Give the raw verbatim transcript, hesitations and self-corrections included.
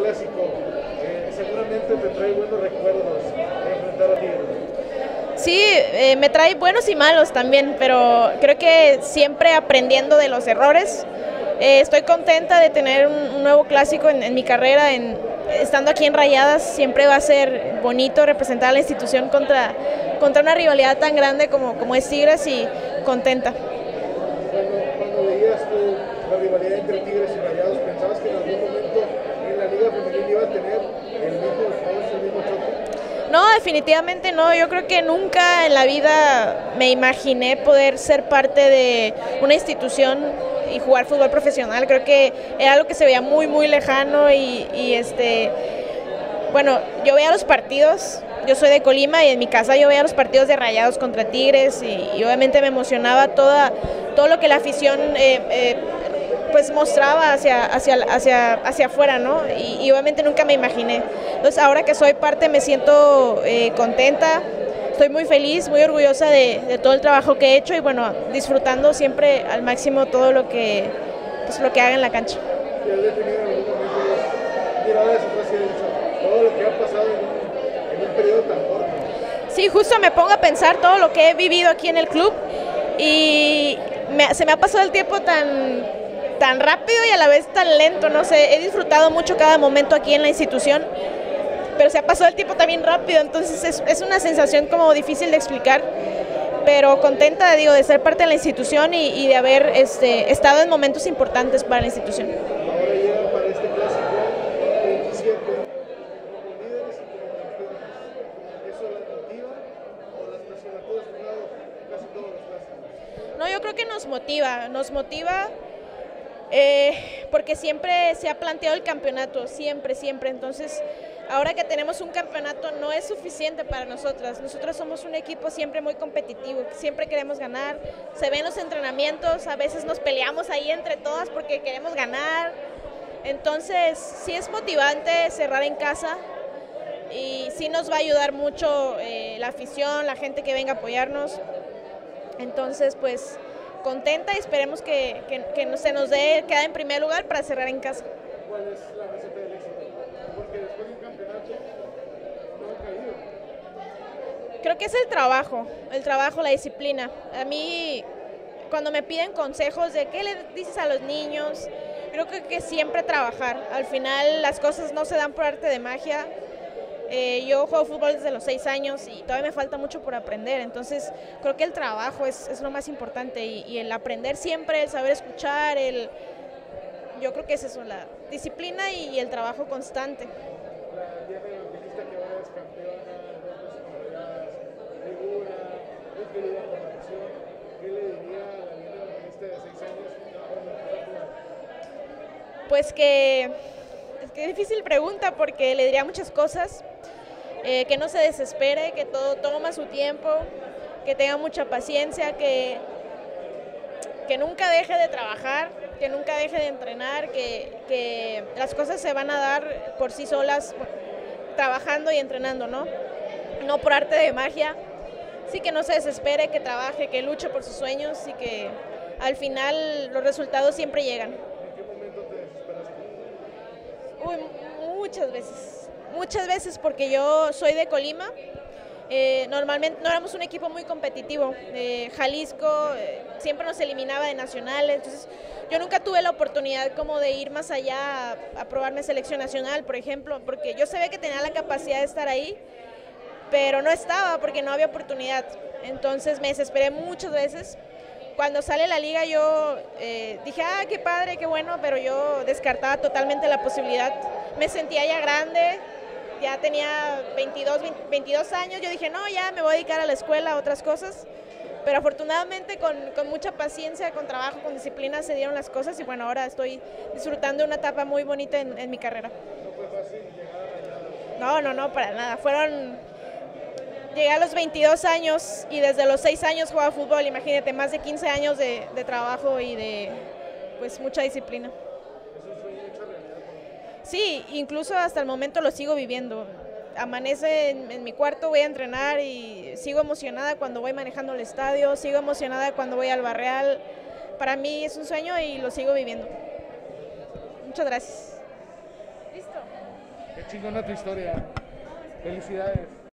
clásico, eh, seguramente te trae buenos recuerdos de enfrentar a Tigres. Sí, eh, me trae buenos y malos también, pero creo que siempre aprendiendo de los errores. Eh, estoy contenta de tener un, un nuevo clásico en, en mi carrera, en, estando aquí en Rayadas. Siempre va a ser bonito representar a la institución contra, contra una rivalidad tan grande como, como es Tigres, y contenta. Cuando, cuando veías tú la rivalidad entre Tigres y Rayados, ¿pensabas que en algún momento en la Liga Femenil iba a tener el mismo esfuerzo, el mismo choque? No, definitivamente no. Yo creo que nunca en la vida me imaginé poder ser parte de una institución y jugar fútbol profesional. Creo que era algo que se veía muy, muy lejano y, y este, bueno, yo veía los partidos. Yo soy de Colima y en mi casa yo veía los partidos de Rayados contra Tigres y, y obviamente me emocionaba toda, todo lo que la afición eh, eh, pues mostraba hacia, hacia, hacia, hacia afuera, ¿no? Y, y obviamente nunca me imaginé. Entonces ahora que soy parte me siento eh, contenta, estoy muy feliz, muy orgullosa de, de todo el trabajo que he hecho y bueno, disfrutando siempre al máximo todo lo que, pues, lo que haga en la cancha. ¿Y has definido en algún momento miradas atrás y has dicho todo lo que ha pasado en un, en un periodo tan corto? Sí, justo me pongo a pensar todo lo que he vivido aquí en el club y me, se me ha pasado el tiempo tan, tan rápido y a la vez tan lento, no sé, he disfrutado mucho cada momento aquí en la institución, pero se ha pasado el tiempo también rápido, entonces es, es una sensación como difícil de explicar, pero contenta, digo, de ser parte de la institución y, y de haber este, estado en momentos importantes para la institución. Ahora llegan para este clásico veintisiete como líderes y como campeones. ¿Eso las motiva o las presiona? Tú has jugado casi todos los clásicos. No, yo creo que nos motiva, nos motiva eh, porque siempre se ha planteado el campeonato, siempre, siempre, entonces ahora que tenemos un campeonato no es suficiente para nosotras. Nosotros somos un equipo siempre muy competitivo, siempre queremos ganar. Se ven los entrenamientos, a veces nos peleamos ahí entre todas porque queremos ganar. Entonces sí es motivante cerrar en casa y sí nos va a ayudar mucho eh, la afición, la gente que venga a apoyarnos. Entonces pues contenta y esperemos que, que, que se nos dé quedar en primer lugar para cerrar en casa. ¿Cuál es la receta del éxito? Porque después de un campeonato no ha caído. Creo que es el trabajo, el trabajo, la disciplina. A mí, cuando me piden consejos de qué le dices a los niños, creo que, que siempre trabajar. Al final las cosas no se dan por arte de magia. Eh, yo juego fútbol desde los seis años y todavía me falta mucho por aprender, entonces creo que el trabajo es, es lo más importante y, y el aprender siempre, el saber escuchar, el, yo creo que es eso, la disciplina y, y el trabajo constante. La Diana dijiste que ahora es campeona, dos veces Rayadas, figura, muy querida por la nación. ¿Qué le diría a la Diana futbolista de seis años cuando empezó a jugar? Pues que, es que es difícil pregunta porque le diría muchas cosas. Eh, que no se desespere, que todo toma su tiempo, que tenga mucha paciencia, que, que nunca deje de trabajar, que nunca deje de entrenar, que, que las cosas se van a dar por sí solas, trabajando y entrenando, ¿no? No por arte de magia. Sí, que no se desespere, que trabaje, que luche por sus sueños y que al final los resultados siempre llegan. ¿En qué momento te desesperaste? Uy, muchas veces. Muchas veces porque yo soy de Colima, eh, normalmente no éramos un equipo muy competitivo, eh, Jalisco eh, siempre nos eliminaba de nacionales, entonces yo nunca tuve la oportunidad como de ir más allá a, a probarme selección nacional, por ejemplo, porque yo sabía que tenía la capacidad de estar ahí, pero no estaba porque no había oportunidad, entonces me desesperé muchas veces. Cuando sale la liga yo eh, dije, ah, qué padre, qué bueno, pero yo descartaba totalmente la posibilidad, me sentía ya grande. Ya tenía veintidós, veintidós años, yo dije, no, ya me voy a dedicar a la escuela, a otras cosas, pero afortunadamente con, con mucha paciencia, con trabajo, con disciplina se dieron las cosas y bueno, ahora estoy disfrutando de una etapa muy bonita en, en mi carrera. ¿No fue fácil llegar a Rayadas? No, no, no, para nada, fueron, llegué a los veintidós años y desde los seis años jugaba fútbol, imagínate, más de quince años de, de trabajo y de pues mucha disciplina. Sí, incluso hasta el momento lo sigo viviendo. Amanece en, en mi cuarto, voy a entrenar y sigo emocionada cuando voy manejando el estadio, sigo emocionada cuando voy al Barreal. Para mí es un sueño y lo sigo viviendo. Muchas gracias. ¿Listo? gusto. Qué chingona tu historia. Felicidades.